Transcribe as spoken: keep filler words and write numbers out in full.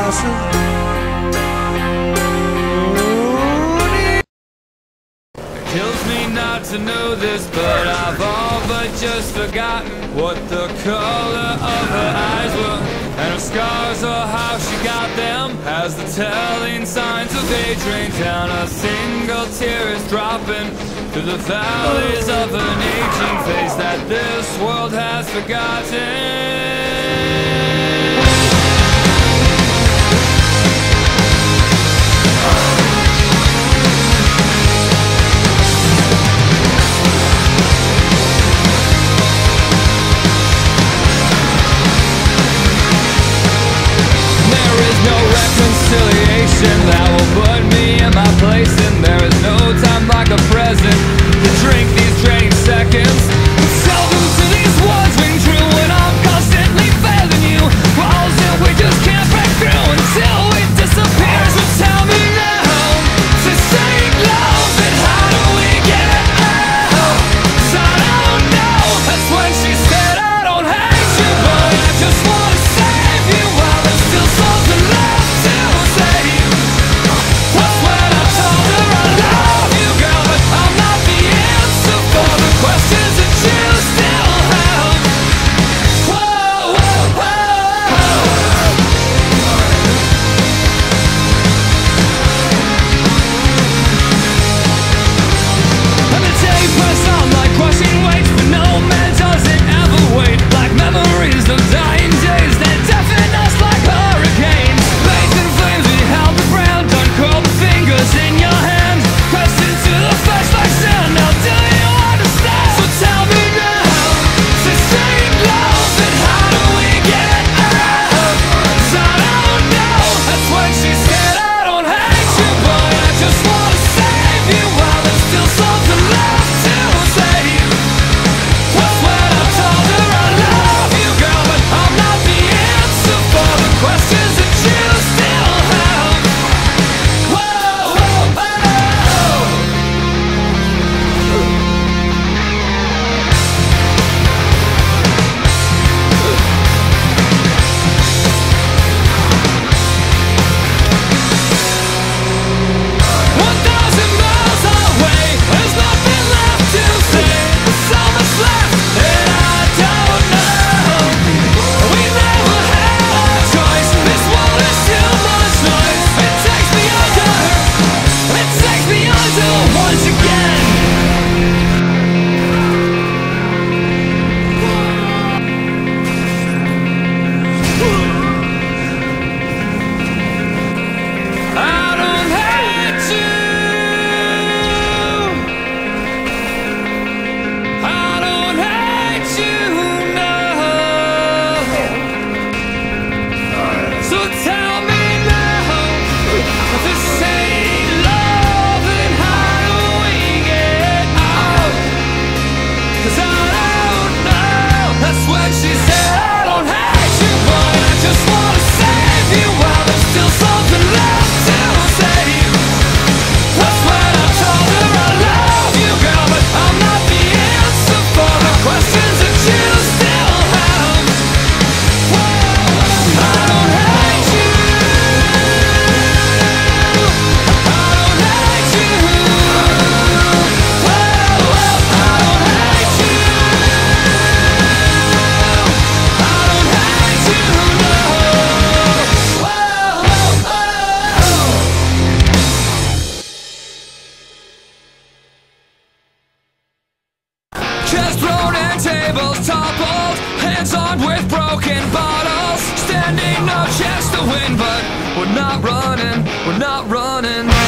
awesome. Kills me not to know this, but I've all but just forgotten what the color of her eyes were, and her scars or how she got them. As the telling signs of age rain down, a single tear is dropping through the valleys of an aging face that this world has forgotten. Reconciliation that will put me in my place, and there is no time like the present to drink these draining seconds. Seldom do these words ring true when I'm constantly failing you. Walls that we just can't break through until we disappear. So tell me now, sustain love, and how do we get it out? 'Cause I don't know. That's when she said I don't hate you, but I just wanna save you while there's still something left. Tables toppled, hands armed with broken bottles, standing no chance to win, but we're not running, we're not running.